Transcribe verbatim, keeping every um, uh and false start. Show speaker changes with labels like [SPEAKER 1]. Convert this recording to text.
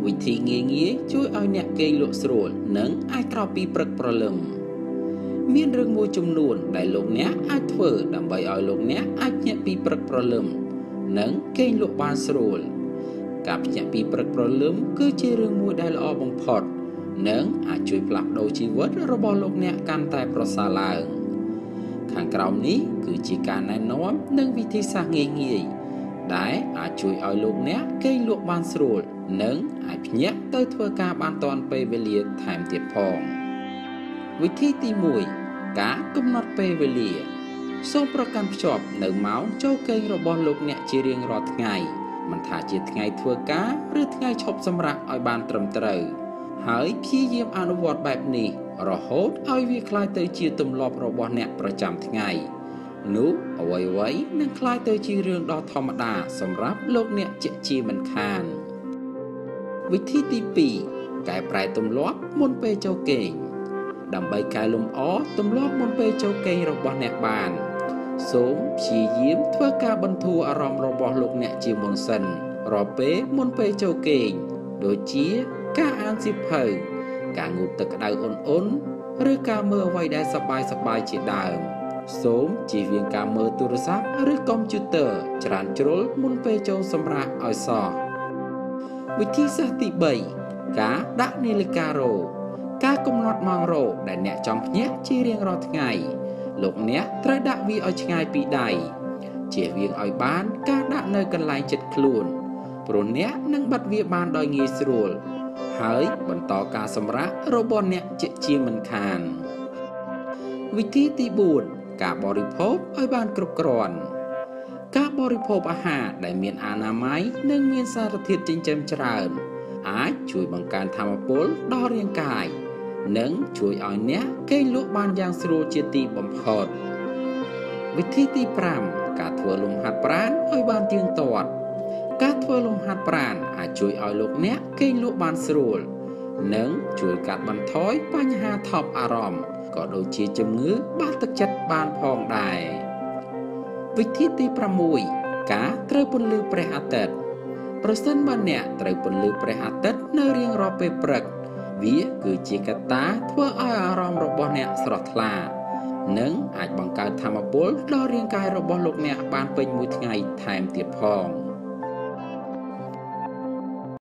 [SPEAKER 1] วิธีง่ายๆช่วยเอาអ្នកគេងលក់ស្រួលនិងអាចក្រោកពីព្រឹកព្រលឹមមានរឿងមួយចំនួនដែលលោកអ្នកអាចធ្វើដើម្បីឲ្យលោកអ្នកអាចភ្ញាក់ពីព្រឹកព្រលឹមនិងគេងលក់បានស្រួលការភ្ញាក់ពីព្រឹកព្រលឹមគឺជារឿងមួយដែលល្អបំផុតនិងអាចជួយផ្លាស់ប្ដូរជីវិតរបស់លោកអ្នកកាន់តែប្រសើរឡើងខាងក្រោមនេះគឺជាការណែនាំនិងវិធីសាស្ត្រងាយៗដែលអាចជួយឲ្យលោកអ្នកគេងលក់បានស្រួលនិងអាចភ្ញាក់ទៅធ្វើការបានទាន់ពេលវេលាថែមទៀតផងវិធីទីមួយការកំណត់ពេលវេលាសូមប្រកាន់ភ្ជាប់នៅម៉ោងចូលគេងរបស់លោកអ្នកជារៀងរាល់ថ្ងៃមិនថាជាថ្ងៃធ្វើការឬថ្ងៃឈប់សម្រាកឲ្យបានត្រឹមត្រូវហើយព្យាយាមអនុវត្តបែបនេះរហូតឲ្យវាក្លាយទៅជាទម្លាប់របស់អ្នកប្រចាំថ្ងៃនោះអ្វីៗនឹងក្លាយទៅជារឿងដ៏ធម្មតាសម្រាប់លោកអ្នកជាជាមិនខានវិធីទីពីរកែប្រែទម្លាប់មុនពេលចូលគេងដើម្បីកែលម្អទម្លាប់មុនពេលចូលគេងរបស់អ្នកបានសូមព្យាយាមធ្វើការបន្ធូរអារម្មណ៍របស់លោកអ្នកជាមុនសិនរាល់ពេលមុនពេលចូលគេងដូចជាការអានសៀវភៅការងូតទឹកក្តៅអ៊ុនៗឬការមើលអ្វីដែលសប្បាយសប្បាយជាដើមសូមជៀសវាងការមើលទូរស័ព្ទឬកុំព្យូទ័រច្រើនជ្រុលមុនពេលចូលសម្រាកឲ្យសោះវិធីសាស្ត្រទីបីការដាក់នាឡិការោការកំណត់ម៉ោងរោដែលអ្នកចង់ភ្ញាក់ជារៀងរាល់ថ្ងៃលោកអ្នកត្រូវដាក់វាឲ្យឆ្ងាយពីដៃជៀសវាងឲ្យបានការដាក់នៅកន្លែងជិតខ្លួនព្រោះអ្នកនឹងបិទវាបានដោយងាយស្រួលហើយបន្តការសម្រាករបស់អ្នកជាជាមិនខានវិធីទីបួនការបរិភោគឲ្យបានគ្រប់គ្រាន់ការបរិភោគអាហារដែលមានអនាម័យនិងមានសារធាតុចិញ្ចឹមច្រើនអាចជួយបង្កើនថាមពលដល់រាងកាយនិងជួយឲ្យអ្នកគេងលក់បានយ៉ាងស្រួលជាទីបំផុតវិធីទីប្រាំការធ្វើលំហាត់ប្រាណឲ្យបានទៀងទាត់ការធ្វើលំហាត់ប្រាណអាចជួយឲ្យលោកអ្នកគេងលក់បានស្រួលនិងជួយកាត់បន្ថយបញ្ហាថប់អារម្មណ៍ក៏ដូចជាជំងឺបាក់ទឹកចិត្តបានផងដែរវិធីទីប្រាំមួយការត្រូវពន្លឺព្រះអាទិត្យប្រសិនបើអ្នកត្រូវពន្លឺព្រះអាទិត្យនៅរៀងរាល់ពេលព្រឹកវាគឺជាកត្តាធ្វើឲ្យអារម្មណ៍របស់អ្នកស្រស់ថ្លានិងអាចបង្កើតថាមពលដល់រាងកាយរបស់លោកអ្នកបានពេញមួយថ្ងៃថែមទៀតផង